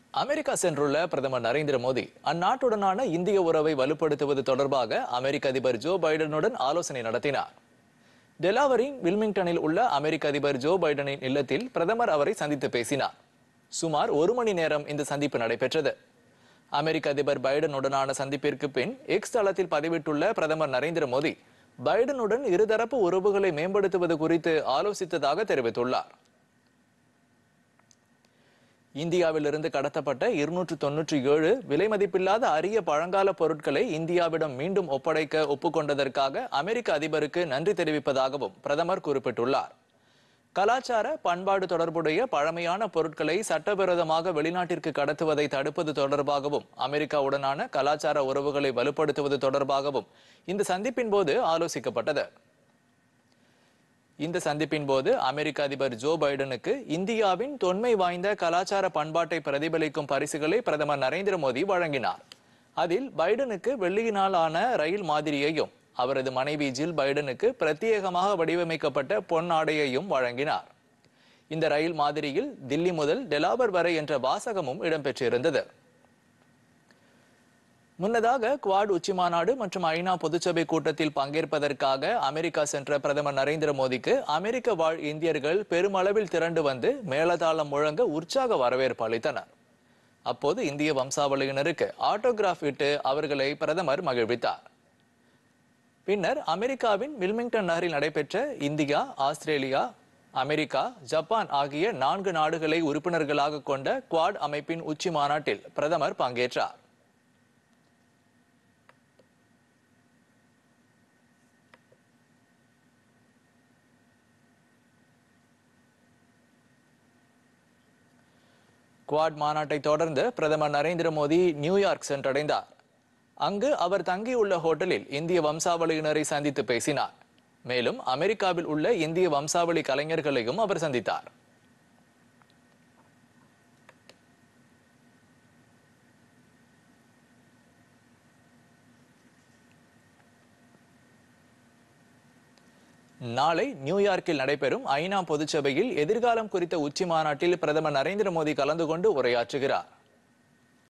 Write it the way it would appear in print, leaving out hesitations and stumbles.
America சென்றுள்ள பிரதமர் நரேந்திர மோடி அந்நாட்டுடனான இந்திய உறவை வலுப்படுத்துவது தொடர்பாக அமெரிக்க அதிபர் ஜோ பைடனுடன் ஆலோசனை நடத்தினார். டெலாவரின் வில்மிங்டனில் உள்ள அமெரிக்க அதிபர் ஜோ பைடனின் இல்லத்தில் பிரதமர் அவரை சந்தித்து பேசினார். சுமார் 1 மணி நேரம் இந்த சந்திப்பு நடைபெற்றது. அமெரிக்க அதிபர் பைடனுடனான சந்திப்பிற்கு பின் எக்ஸ் தளத்தில் பதிவிட்டுள்ள பிரதமர் நரேந்திர மோடி பைடனுடன் இருதரப்பு உறவுகளை மேம்படுத்துவது குறித்து ஆலோசித்ததாக தெரிவித்துள்ளார். இந்தியாவிலிருந்து கடத்தப்பட்ட 297 விலைமதிப்பில்லாத அரிய பழங்கால பொருட்களை இந்தியாவிடம் மீண்டும் ஒப்படைக்க ஒப்புக்கொண்டதற்காக அமெரிக்க அதிபருக்கு நன்றி தெரிவிப்பதாகவும் பிரதமர் குறிப்பிட்டுள்ளார். கலாச்சார பண்பாடு தொடர்புடைய பழமையான பொருட்களை சட்டவிரோதமாக வெளிநாட்டிற்கு கடத்துவதை தடுப்பது தொடர்பாகவும் அமெரிக்காவுடனான கலாச்சார உறவுகளை வலுப்படுத்துவது தொடர்பாகவும் இந்த சந்திப்பின் போது ஆலோசிக்கப்பட்டது. இந்த சந்திப்பின் போது அமெரிக்க அதிபர் ஜோ பைடனுக்கு இந்தியாவின் தொன்மை வாய்ந்த கலாச்சார பண்பாட்டை பிரதிபலிக்கும் பரிசுகளை பிரதமர் நரேந்திர மோடி வழங்கினார். அதில் பைடனுக்கு வெள்ளியினாலான ரயில் மாதிரியையும் அவரது மனைவி ஜில் பைடனுக்கு பிரத்யேகமாக வடிவமைக்கப்பட்ட பொன் ஆடையையும் வழங்கினார். இந்த ரயில் மாதிரியில் தில்லி முதல் டெலாவர் வரை என்ற வாசகமும் இடம்பெற்றிருந்தது. முன்னதாக குவாட் உச்சிமாநாடு மற்றும் ஐநா பொதுச்சபை கூட்டத்தில் பங்கேற்பதற்காக அமெரிக்கா சென்ற பிரதமர் நரேந்திர மோடிக்கு அமெரிக்க வாழ் இந்தியர்கள் பெருமளவில் திரண்டு வந்து மேளதாளம் முழங்க உற்சாக வரவேற்பு அளித்தனர். அப்போது இந்திய வம்சாவளியினருக்கு ஆட்டோகிராஃப் இட்டு அவர்களை பிரதமர் மகிழ்வித்தார். பின்னர் அமெரிக்காவின் வில்மிங்டன் நகரில் நடைபெற்ற இந்தியா, ஆஸ்திரேலியா, அமெரிக்கா, ஜப்பான் ஆகிய 4 நாடுகளை உறுப்பினர்களாக கொண்ட குவாட் அமைப்பின் உச்சி மாநாட்டில் பிரதமர் பங்கேற்றார். குவாட் மாநாட்டை தொடர்ந்து பிரதமர் நரேந்திர மோடி நியூயார்க் சென்றடைந்தார். அங்கு அவர் தங்கியுள்ள ஹோட்டலில் இந்திய வம்சாவளியினரை சந்தித்து பேசினார். மேலும் அமெரிக்காவில் உள்ள இந்திய வம்சாவளி கலைஞர்களையும் அவர் சந்தித்தார். நாளை நியூயார்க்கில் நடைபெறும் ஐநா பொதுச்சபையில் எதிர்காலம் குறித்த உச்சி மாநாட்டில் பிரதமர் நரேந்திர மோடி கலந்து கொண்டு உரையாற்றுகிறார்.